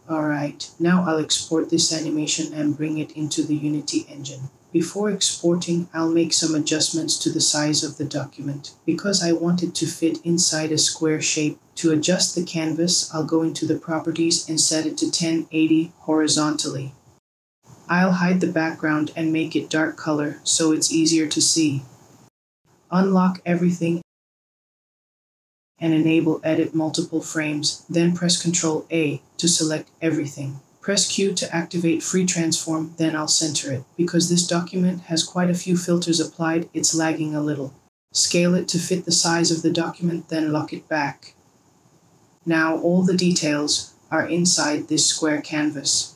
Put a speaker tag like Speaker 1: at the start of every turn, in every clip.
Speaker 1: Alright, now I'll export this animation and bring it into the Unity engine. Before exporting, I'll make some adjustments to the size of the document. Because I want it to fit inside a square shape, to adjust the canvas, I'll go into the properties and set it to 1080 horizontally. I'll hide the background and make it dark color so it's easier to see. Unlock everything and enable Edit Multiple Frames, then press Ctrl A to select everything. Press Q to activate Free Transform, then I'll center it. Because this document has quite a few filters applied, it's lagging a little. Scale it to fit the size of the document, then lock it back. Now all the details are inside this square canvas.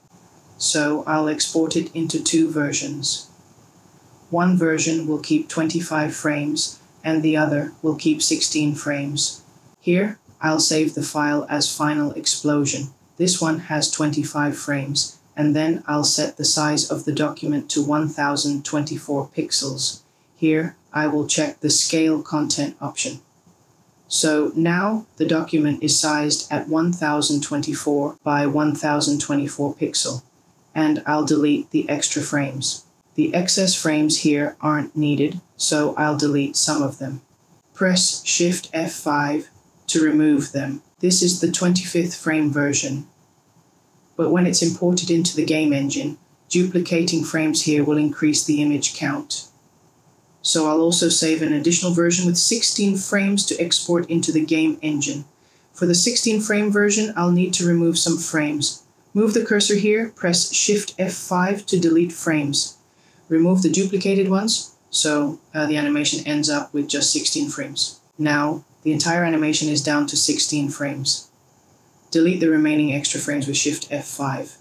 Speaker 1: So I'll export it into two versions. One version will keep 25 frames, and the other will keep 16 frames. Here, I'll save the file as Final Explosion. This one has 25 frames, and then I'll set the size of the document to 1024 pixels. Here, I will check the Scale Content option. So now the document is sized at 1024 by 1024 pixel, and I'll delete the extra frames. The excess frames here aren't needed, so I'll delete some of them. Press Shift F5 to remove them. This is the 25th frame version. But when it's imported into the game engine, duplicating frames here will increase the image count. So I'll also save an additional version with 16 frames to export into the game engine. For the 16 frame version, I'll need to remove some frames. Move the cursor here, press Shift F5 to delete frames. Remove the duplicated ones, so the animation ends up with just 16 frames. Now, the entire animation is down to 16 frames. Delete the remaining extra frames with Shift F5.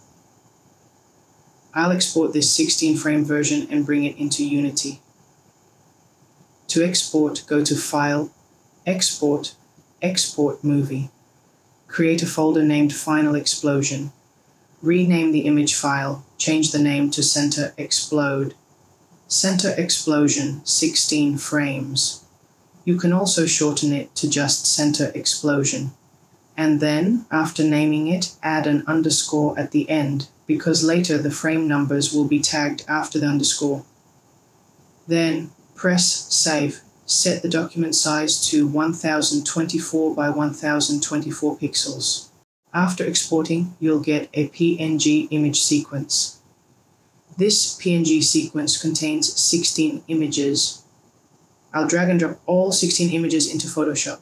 Speaker 1: I'll export this 16 frame version and bring it into Unity. To export, go to File, Export, Export Movie. Create a folder named Final Explosion. Rename the image file, change the name to Center Explode. Center Explosion, 16 frames. You can also shorten it to just Center Explosion. And then, after naming it, add an underscore at the end, because later the frame numbers will be tagged after the underscore. Then, press Save. Set the document size to 1024 by 1024 pixels. After exporting, you'll get a PNG image sequence. This PNG sequence contains 16 images. I'll drag and drop all 16 images into Photoshop.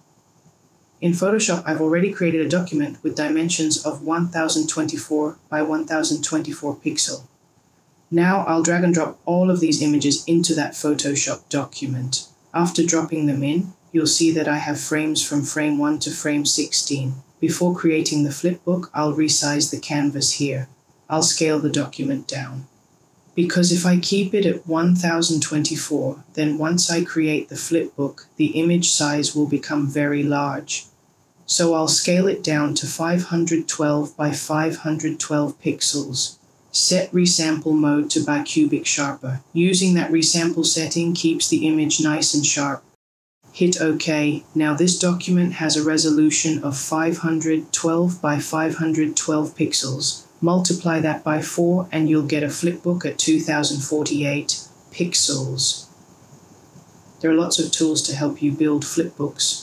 Speaker 1: In Photoshop, I've already created a document with dimensions of 1024 by 1024 pixel. Now I'll drag and drop all of these images into that Photoshop document. After dropping them in, you'll see that I have frames from frame 1 to frame 16. Before creating the flipbook, I'll resize the canvas here. I'll scale the document down. Because if I keep it at 1024, then once I create the flipbook, the image size will become very large. So I'll scale it down to 512 by 512 pixels. Set resample mode to bicubic sharper. Using that resample setting keeps the image nice and sharp. Hit OK. Now this document has a resolution of 512 by 512 pixels. Multiply that by 4 and you'll get a flipbook at 2048 pixels. There are lots of tools to help you build flipbooks.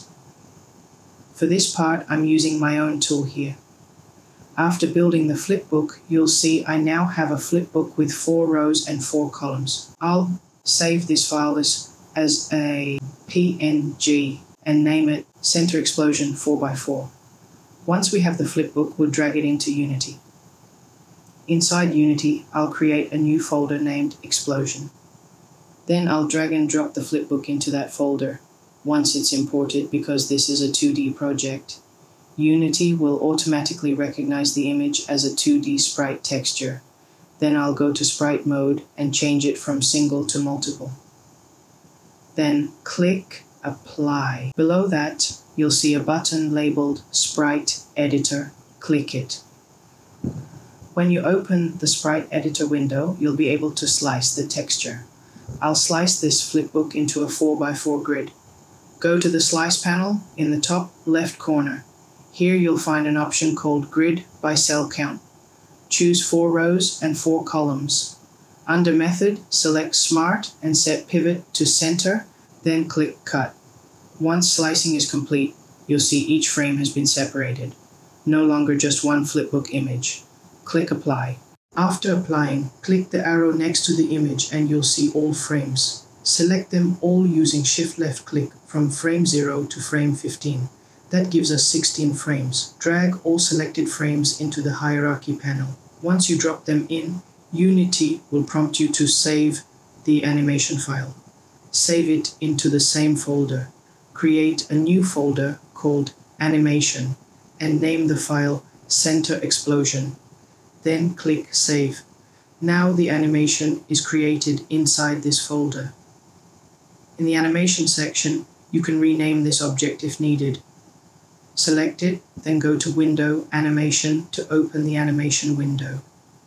Speaker 1: For this part, I'm using my own tool here. After building the flipbook, you'll see I now have a flipbook with 4 rows and 4 columns. I'll save this file as a PNG and name it Center Explosion 4x4. Once we have the flipbook, we'll drag it into Unity. Inside Unity, I'll create a new folder named Explosion. Then I'll drag and drop the flipbook into that folder. Once it's imported, because this is a 2D project, Unity will automatically recognize the image as a 2D sprite texture. Then I'll go to sprite mode and change it from single to multiple. Then click Apply. Below that, you'll see a button labeled Sprite Editor. Click it. When you open the Sprite Editor window, you'll be able to slice the texture. I'll slice this flipbook into a 4x4 grid. Go to the Slice panel in the top left corner. Here you'll find an option called Grid by Cell Count. Choose 4 rows and 4 columns. Under Method, select Smart and set Pivot to Center, then click Cut. Once slicing is complete, you'll see each frame has been separated. No longer just one flipbook image. Click Apply. After applying, click the arrow next to the image and you'll see all frames. Select them all using Shift left click from frame 0 to frame 15. That gives us 16 frames. Drag all selected frames into the hierarchy panel. Once you drop them in, Unity will prompt you to save the animation file. Save it into the same folder. Create a new folder called Animation and name the file Center Explosion. Then click Save. Now the animation is created inside this folder. In the animation section, you can rename this object if needed. Select it, then go to Window, Animation to open the animation window.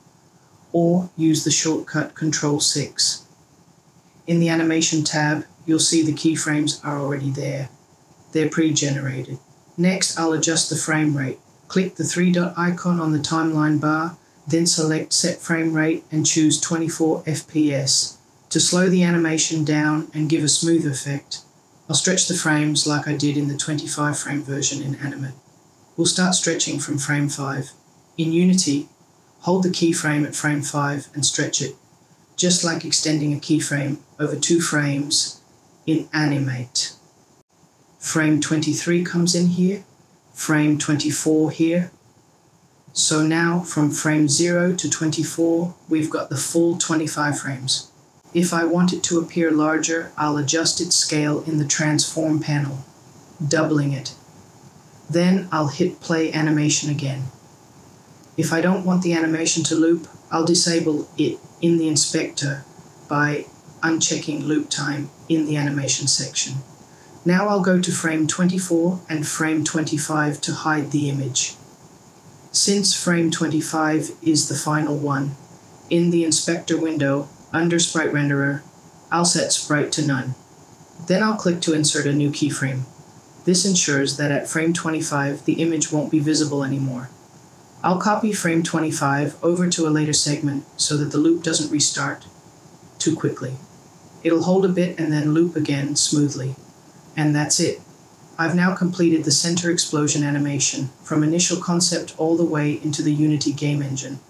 Speaker 1: Or use the shortcut Ctrl+6. In the Animation tab, you'll see the keyframes are already there. They're pre-generated. Next, I'll adjust the frame rate. Click the 3-dot icon on the timeline bar, then select Set Frame Rate and choose 24 FPS. To slow the animation down and give a smooth effect, I'll stretch the frames like I did in the 25 frame version in Animate. We'll start stretching from frame 5. In Unity, hold the keyframe at frame 5 and stretch it, just like extending a keyframe over 2 frames in Animate. Frame 23 comes in here, frame 24 here. So now from frame 0 to 24, we've got the full 25 frames. If I want it to appear larger, I'll adjust its scale in the Transform panel, doubling it. Then I'll hit Play Animation again. If I don't want the animation to loop, I'll disable it in the inspector by unchecking Loop Time in the Animation section. Now I'll go to frame 24 and frame 25 to hide the image. Since frame 25 is the final one, in the inspector window, under Sprite Renderer, I'll set Sprite to None. Then I'll click to insert a new keyframe. This ensures that at frame 25, the image won't be visible anymore. I'll copy frame 25 over to a later segment so that the loop doesn't restart too quickly. It'll hold a bit and then loop again smoothly. And that's it. I've now completed the center explosion animation from initial concept all the way into the Unity game engine.